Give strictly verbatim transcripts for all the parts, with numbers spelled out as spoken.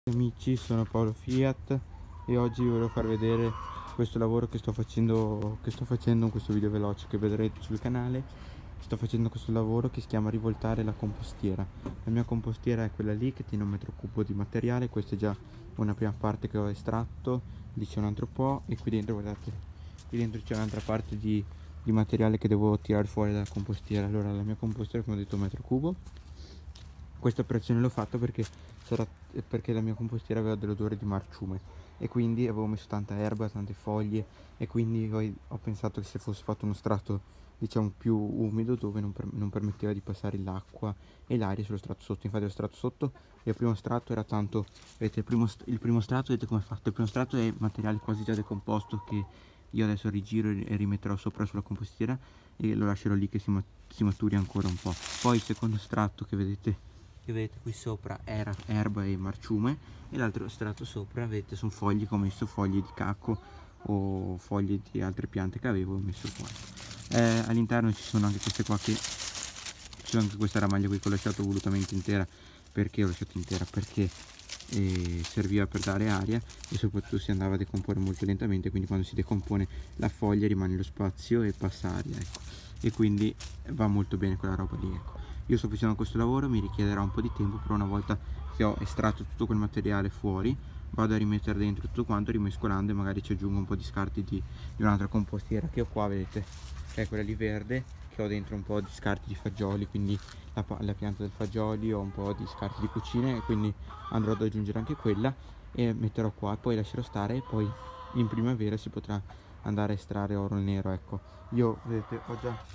Amici, sono Paolo Fiat e oggi vi volevo far vedere questo lavoro che sto facendo che sto facendo in questo video veloce che vedrete sul canale. Sto facendo questo lavoro che si chiama rivoltare la compostiera. La mia compostiera è quella lì che tiene un metro cubo di materiale. Questa è già una prima parte che ho estratto, lì c'è un altro po' e qui dentro, guardate, qui dentro c'è un'altra parte di, di materiale che devo tirare fuori dalla compostiera. Allora, la mia compostiera, come ho detto, un metro cubo. Questa operazione l'ho fatta perché, perché la mia compostiera aveva dell'odore di marciume e quindi avevo messo tanta erba, tante foglie, e quindi ho, ho pensato che se fosse fatto uno strato, diciamo, più umido, dove non, per, non permetteva di passare l'acqua e l'aria sullo strato sotto. Infatti lo strato sotto, il primo strato era tanto, vedete, il primo, il primo strato, vedete come è fatto, il primo strato è materiale quasi già decomposto che io adesso rigiro e rimetterò sopra sulla compostiera e lo lascerò lì che si, si maturi ancora un po'. Poi il secondo strato che vedete che vedete qui sopra era erba e marciume, e l'altro strato sopra, vedete, sono foglie che ho messo, foglie di cacco o foglie di altre piante che avevo, ho messo qua. Eh, all'interno ci sono anche queste qua, che c'è anche questa ramaglia qui che ho lasciato volutamente intera. Perché ho lasciato intera? Perché eh, serviva per dare aria e soprattutto si andava a decomporre molto lentamente, quindi quando si decompone la foglia rimane lo spazio e passa aria, ecco, e quindi va molto bene quella roba lì, ecco. Io sto facendo questo lavoro, mi richiederà un po' di tempo, però una volta che ho estratto tutto quel materiale fuori vado a rimettere dentro tutto quanto, rimescolando, e magari ci aggiungo un po' di scarti di, di un'altra compostiera che ho qua, vedete, che è quella lì verde, che ho dentro un po' di scarti di fagioli, quindi la, la pianta del fagioli, ho un po' di scarti di cucine, e quindi andrò ad aggiungere anche quella e metterò qua, e poi lascerò stare, e poi in primavera si potrà andare a estrarre oro nero, ecco. Io, vedete, ho già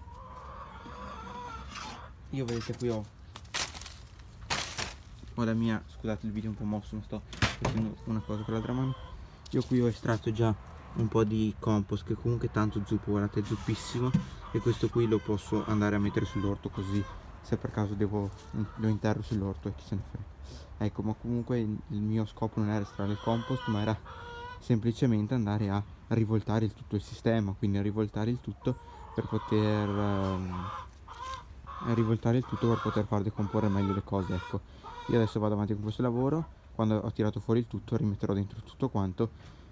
io vedete qui ho ho la mia, scusate il video è un po' mosso, ma sto facendo una cosa con l'altra mano. Io qui ho estratto già un po' di compost, che comunque è tanto zuppo, guardate, è zuppissimo, e questo qui lo posso andare a mettere sull'orto, così se per caso devo, lo interro sull'orto e chi se ne frega. Ecco, ma comunque il mio scopo non era estrarre il compost, ma era semplicemente andare a rivoltare il tutto il sistema, quindi a rivoltare il tutto per poter um, a rivoltare il tutto per poter far decomporre meglio le cose, ecco. Io adesso vado avanti con questo lavoro, quando ho tirato fuori il tutto rimetterò dentro tutto quanto,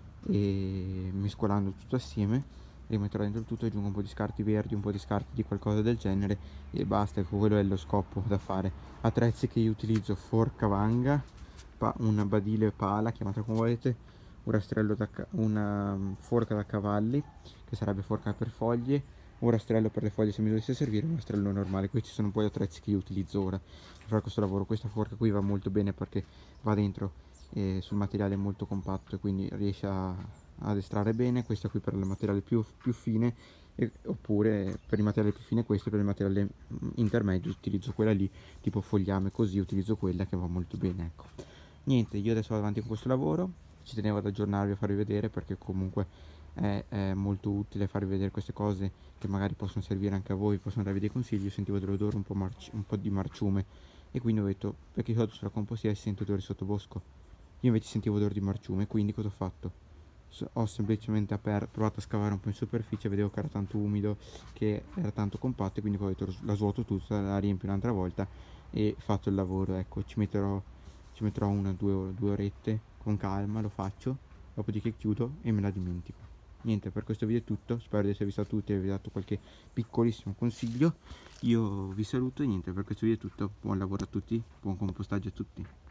e mescolando tutto assieme rimetterò dentro il tutto, aggiungo un po' di scarti verdi, un po' di scarti di qualcosa del genere e basta, ecco, quello è lo scopo da fare. Attrezzi che io utilizzo: forca vanga, una badile pala, chiamata come volete, un rastrello da una forca da cavalli, che sarebbe forca per foglie, un rastrello per le foglie se mi dovesse servire, un rastrello normale. Questi sono un po' gli attrezzi che io utilizzo ora per fare questo lavoro. Questa forca qui va molto bene perché va dentro eh, sul materiale molto compatto, e quindi riesce a, ad estrarre bene. Questa qui per il materiale più, più fine, e, oppure per il materiale più fine questo, per il materiale intermedio utilizzo quella lì, tipo fogliame, così utilizzo quella che va molto bene, ecco. Niente, io adesso vado avanti con questo lavoro, ci tenevo ad aggiornarvi, a farvi vedere, perché comunque è, è molto utile farvi vedere queste cose che magari possono servire anche a voi, possono darvi dei consigli. Io sentivo dell'odore un po', un po' di marciume, e quindi ho detto, perché sotto sulla compostiera si sente odore sottobosco, io invece sentivo odore di marciume, quindi cosa ho fatto? So, ho semplicemente aperto, provato a scavare un po' in superficie, vedevo che era tanto umido, che era tanto compatto, e quindi poi ho detto, la svuoto tutta, la riempio un'altra volta e fatto il lavoro, ecco. Ci metterò, ci metterò una, due, due orette con calma, lo faccio, dopodiché chiudo e me la dimentico. Niente, per questo video è tutto, spero di esservi stato utile e vi ho dato qualche piccolissimo consiglio. Io vi saluto e niente, per questo video è tutto, buon lavoro a tutti, buon compostaggio a tutti.